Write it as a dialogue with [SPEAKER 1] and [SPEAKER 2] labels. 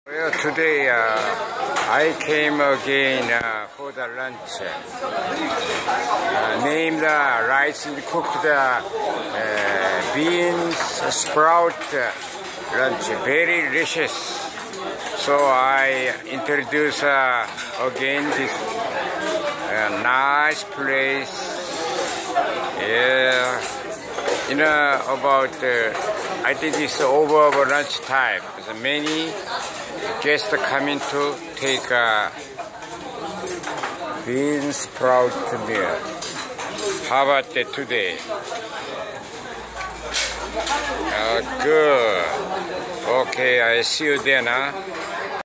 [SPEAKER 1] Well, today I came again for the lunch. Named rice and cooked beans sprout lunch, very delicious. So I introduce again this nice place. Yeah, you know about I think it's over lunch time. There's many guests coming to take bean sprout meal. How about that today? Good. Okay, I see you then.